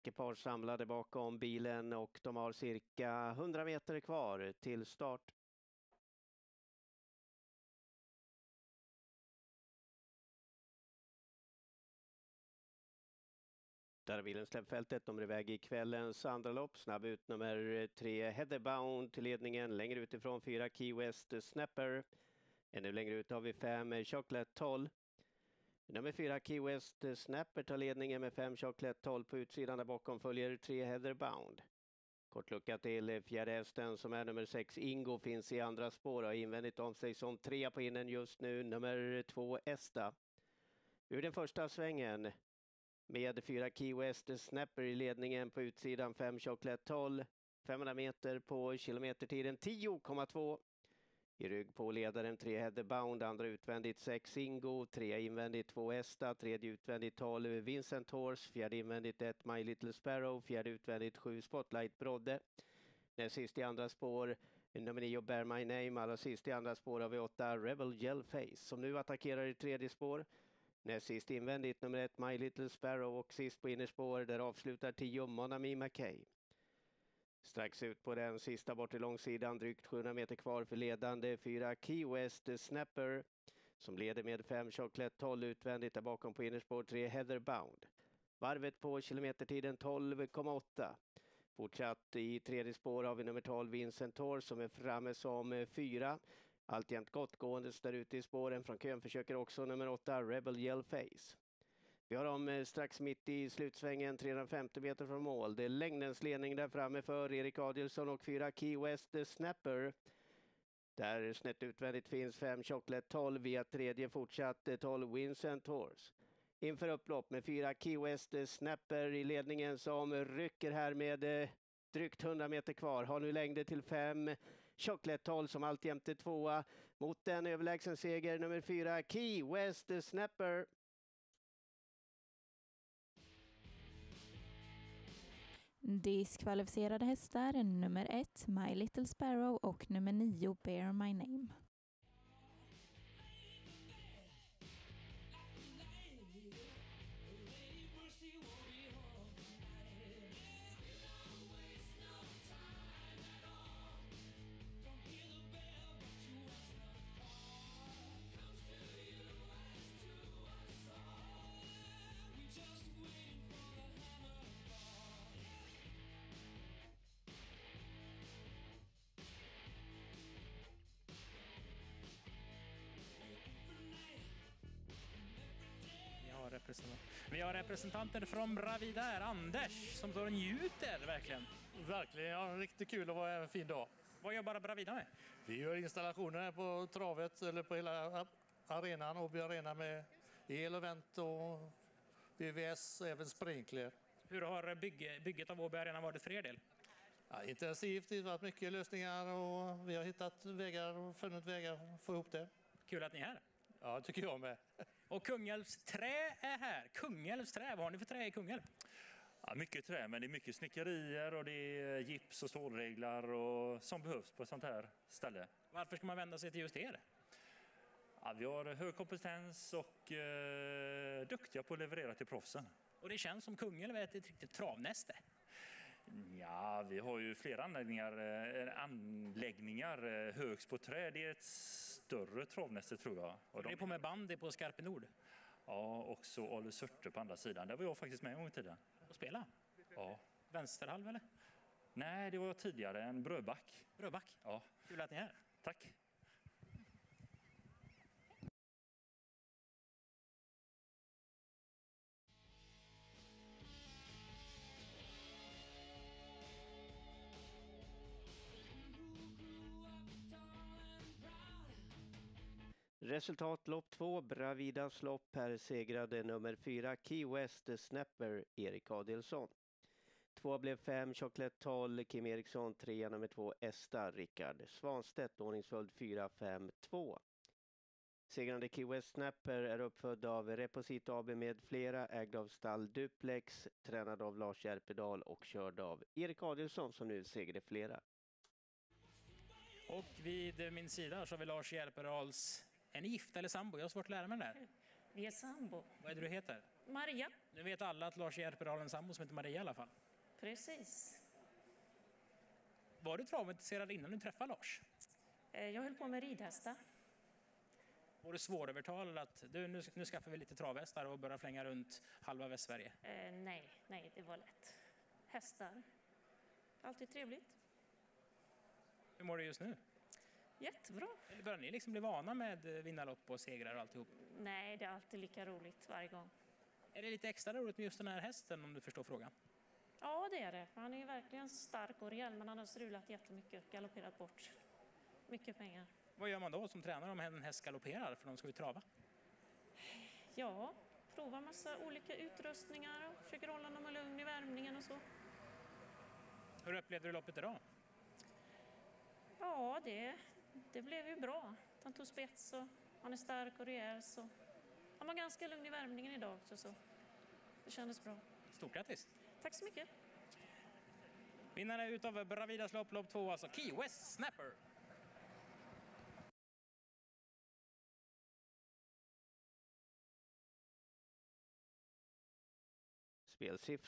ekipage samlade bakom bilen och de har cirka 100 meter kvar till start. Där har bilen släppfältet, de är iväg i kvällens andra lopp. Snabb ut nummer 3 Heatherbound till ledningen, längre utifrån 4 Key West Snapper. Ännu längre ut har vi 5 Chocolate 12. Nummer 4 Key West Snapper tar ledningen med 5 Chocolate 12 på utsidan. Där bakom följer 3 Heatherbound. Kort lucka till fjärde hästen som är nummer 6 Ingo finns i andra spår och har invändigt om sig som 3 på innen just nu. Nummer 2 Esta. Ur den första svängen med 4 Key West Snapper i ledningen på utsidan 5 Chocolate 12. 500 meter på kilometertiden 10,2. I rygg på ledaren 3 Heatherbound, andra utvändigt 6 Ingo, 3 invändigt 2 Esta, tredje utvändigt 12 Vincent Horse, fjärde invändigt 1 My Little Sparrow, fjärde utvändigt 7 Spotlight Brodde. Näst sist i andra spår nummer 9 Bear My Name, allra sist i andra spår har vi 8 Rebel Yell Face som nu attackerar i tredje spår. Näst sist invändigt nummer 1 My Little Sparrow och sist på innerspår där avslutar 10 Monami McKay. Strax ut på den sista bort i långsidan, drygt 700 meter kvar för ledande 4 Key West Snapper som leder med 5 Chocolate 12 utvändigt där bakom på innerspår 3 Heatherbound. Varvet på kilometertiden 12,8. Fortsatt i tredje spår har vi nummer 12 Vincent Horse som är framme som 4. Alltjämt gott gående där ute i spåren. Från kön försöker också nummer 8 Rebel Yell Face. Vi har dem strax mitt i slutsvängen, 350 meter från mål. Det är längdens ledning där framme för Erik Adielsson och 4 Key West Snapper. Där snett utvändigt finns 5 Chocolate 12 via tredje fortsatt 12 Vincent Horse. Inför upplopp med 4 Key West Snapper i ledningen som rycker här med drygt 100 meter kvar. Har nu längder till 5 Chocolate 12 som alltjämt är tvåa mot en överlägsen seger nummer 4 Key West Snapper. Diskvalificerade hästar nummer 1 My Little Sparrow och nummer 9 Bear My Name. Vi har representanter från Bravida här. Anders som står och njuter verkligen. Verkligen, ja, riktigt kul att vara en fin dag. Vad jobbar Bravida med? Vi gör installationer här på travet eller på hela arenan, Åby Arena med el och vänt och VVS och även sprinkler. Hur har bygget av Åby Arena varit för er del? Ja, intensivt, det har varit mycket lösningar och vi har hittat vägar och funnit vägar för att få ihop det. Kul att ni är här. Ja, tycker jag med. Och Kungälvs trä är här. Kungälvs trä, vad har ni för trä i Kungälv? Ja, mycket trä, men det är mycket snickerier och det är gips och stålreglar och som behövs på ett sånt här ställe. Varför ska man vända sig till just er? Ja, vi har hög kompetens och duktiga på att leverera till proffsen. Och det känns som Kungälv är ett riktigt travnäste. Ja, vi har ju flera anläggningar högst på trä. Det är ett större travnäste tror jag. Och det är på med bandy på Skarpe Nord. Ja, också Ale Sörte på andra sidan. Där var jag faktiskt med en gång i tiden. Och spela? Ja. Vänsterhalv eller? Nej, det var tidigare en brödback. Brödback? Ja. Kul att ni är här. Tack. Resultat lopp 2, Bravidas lopp. Här segrade nummer 4 Key West Snapper, Erik Adielsson. 2 blev 5 Chocolate 12, Kim Eriksson. 3 nummer 2 Esta, Rickard Svanstedt. Ordningsföljd 4-5-2. Segrande Key West Snapper är uppfödd av Reposit AB med flera, ägd av stall Duplex, tränad av Lars Järpedal och körd av Erik Adielsson som nu segrade flera. Och vid min sida så har vi Lars Järpedals. Är ni gift eller sambo? Jag har svårt att lära mig det där. Vi är sambo. Vad är det du heter? Maria. Nu vet alla att Lars Järper har en sambo som heter Maria i alla fall. Precis. Var du travintresserad innan du träffade Lars? Jag höll på med ridhästar. Var du svårövertalad att nu skaffar vi lite travhästar och börjar flänga runt halva Västsverige? Nej, det var lätt. Hästar. Alltid trevligt. Hur mår du just nu? Jättebra. Eller börjar ni liksom bli vana med vinnarlopp och segrar och alltihop? Nej, det är alltid lika roligt varje gång. Är det lite extra roligt med just den här hästen om du förstår frågan? Ja, det är det. Han är ju verkligen stark och rejäl, men han har strulat jättemycket, galopperat bort mycket pengar. Vad gör man då som tränare om en häst galopperar för de ska ju trava? Ja, prova massa olika utrustningar och försöker hålla honom lugn i värmningen och så. Hur upplevde du loppet idag? Ja, det blev ju bra. Han tog spets och han är stark och rejäl, så han var ganska lugn i värmningen idag också, så det kändes bra. Stort grattis! Tack så mycket! Vinnare utav Bravidas lopp 2, alltså Key West Snapper. Spelsiffror